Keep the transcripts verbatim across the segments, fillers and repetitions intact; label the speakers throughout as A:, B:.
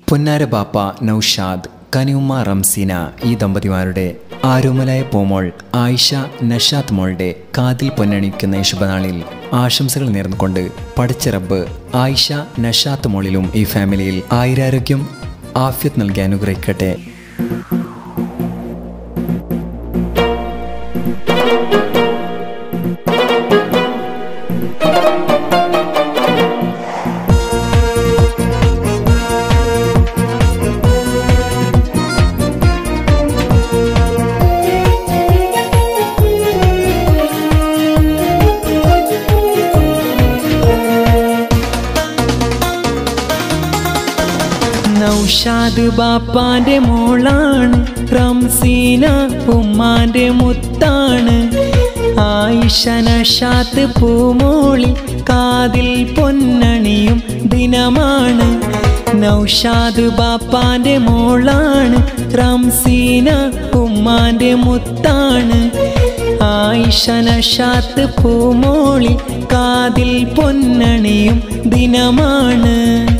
A: പൊന്നാര ബാപ്പ നൗഷാദ്, കനിയുമ്മ റംസീന ഈ ദമ്പതിമാരുടെ ആരോമലായ പോമോൾ ആയിഷ നഷാത്ത് മോളുടെ കാതിൽ പൊന്നണിക്കുന്ന ശുഭനാളിൽ ആശംസകൾ നേർന്നുകൊണ്ട് പടച്ച റബ്ബ് ആയിഷ നഷാത്ത് മോളിലും ഈ ഫാമിലിയിൽ ആയിരാരോഗ്യം ആഫിയത്ത് നൽകി അനുഗ്രഹിക്കട്ടെ.
B: നൗഷാദ് ബാപ്പാന്റെ മോളാണ്, റംസീന ഉമ്മാന്റെ മുത്താണ്. ആയിഷ നഷാത്ത് പൂമോളി കാതിൽ പൊന്നണിയും ദിനമാണ്. നൗഷാദ് ബാപ്പാന്റെ മോളാണ്, റംസീന ഉമ്മാന്റെ മുത്താണ്. ആയിഷ നഷാത്ത് പൂമോളി കാതിൽ പൊന്നണിയും ദിനമാണ്.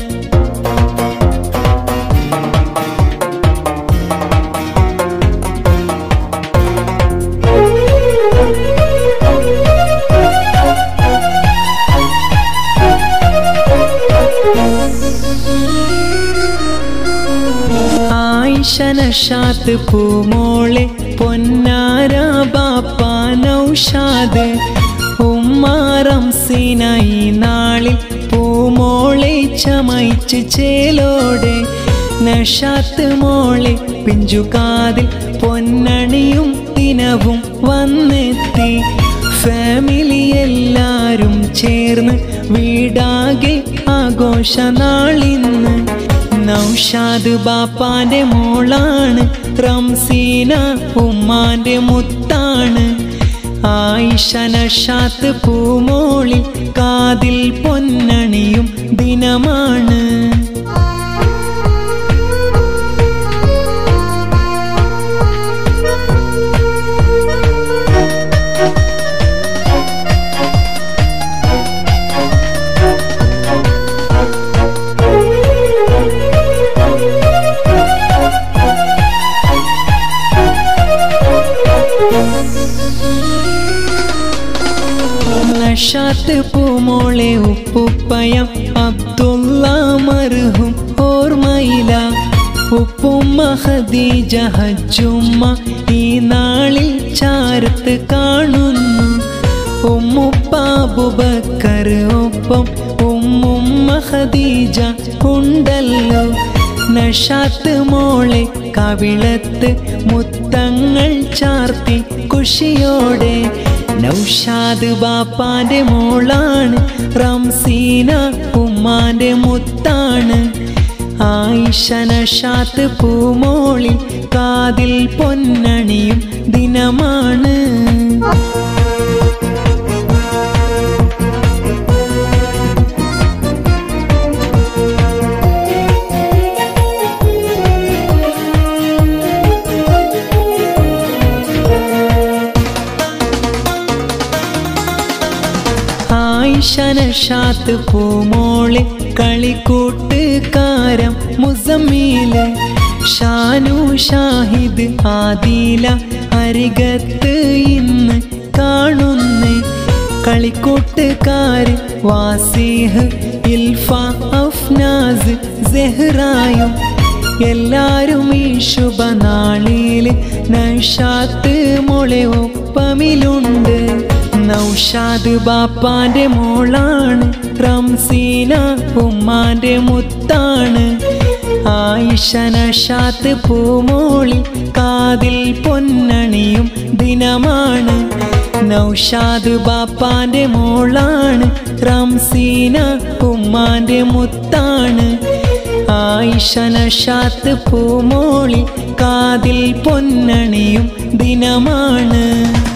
B: ആയിഷ നഷാത്ത് പൂമോളെ പൊന്നാര ബാപ്പ നൗഷാദ് ഉമ്മ റംസീന ഈ നാളിൽ പൂമോളെ ചമയിച്ച് ചേലോടെ. നഷാത്ത് മോളെ പിഞ്ചുകാതിൽ പൊന്നണിയും ദിനവും വന്നെത്തി. ഫാമിലി എല്ലാരും ചേർന്ന് വീടാകെ ആഘോഷ നാളിന്ന്. നൗഷാദ് ബാപ്പാന്റെ മോളാണ്, റംസീന ഉമ്മാന്റെ മുത്താണ്. ആയിഷ നഷാത്ത് പൂമോളിൽ കാതിൽ പൊന്നണിയും ദിനമാണ്. നഷാത്ത് പൂമോളെ ഉപ്പുപ്പയം അബ്ദുള്ള മർഹൂം ഓർമ്മയില. ഉപ്പുമ്മ ഖദീജ ഹജ്ജുമ്മ ഈ നാളിൽ ചാരത്ത് കാണുന്നു. ഉമ്മുപ്പ അബൂബക്കർ ഒപ്പം ഉമ്മുമ്മ ഖദീജ ഉണ്ടല്ലോ. നഷാത്ത് മോളെ കവിളത്ത് മുത്തങ്ങൾ ചാർത്തി ഖുഷിയോടെ. നൗഷാദ് ബാപ്പാന്റെ മോളാണ്, റംസീന ഉമ്മാന്റെ മുത്താണ്. ആയിഷ നഷാത്ത് പൂമോളിൽ കാതിൽ പൊന്നണിയും ദിനമാണ്. ആയിഷ നഷാത്ത് പൂമോളെ കളിക്കൂട്ടുകാരം മുസമ്മീല്. ഷാനു ഷാഹിദ് ആദില അരികത്ത് ഇന്ന് കാണുന്നേ. കളിക്കൂട്ടുകാര് വാസിഹ് ഇൽഫ അഫ്നാസ് സെഹ്റായും എല്ലാരും ഈ ശുഭനാളില് നഷാത്ത് മോളെ ഒപ്പമിലുണ്ട്. നൗഷാദ് ബാപ്പാന്റെ മോളാണ്, റംസീന ഉമ്മാന്റെ മുത്താണ്. ആയിഷ നഷാത്ത് പൂമോളിൽ കാതിൽ പൊന്നണിയും ദിനമാണ്. നൗഷാദ് ബാപ്പാന്റെ മോളാണ്, റംസീന ഉമ്മാന്റെ മുത്താണ്. ആയിഷ നഷാത്ത് പൂമോളിൽ കാതിൽ പൊന്നണിയും ദിനമാണ്.